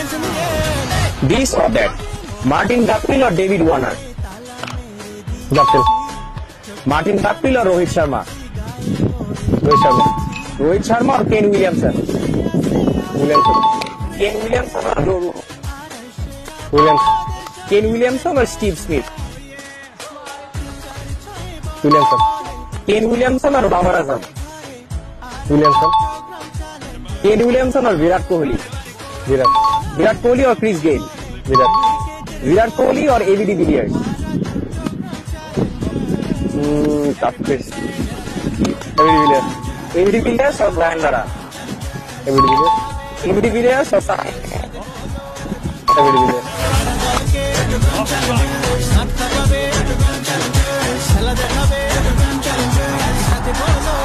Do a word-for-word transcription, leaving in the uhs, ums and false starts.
This or that? Martin Guptill or David Warner? Guptill. Martin Guptill or Rohit Sharma? Rohit Sharma. Rohit Sharma or Kane Williamson? Williamson. Kane Williamson or Joe? Williamson. Kane Williamson or Steve Smith? Williamson. Kane Williamson or Babar Azam? Williamson. Kane Williamson or Virat Kohli? Virat. Virat Kohli or Chris Gayle? Virat. Virat Kohli or A B de Villiers? Hmm, tough question. A B de Villiers. A B de Villiers or Brian Lara? A B de Villiers. A B de Villiers or Sahil? A B de Villiers. খেলা দেখাবে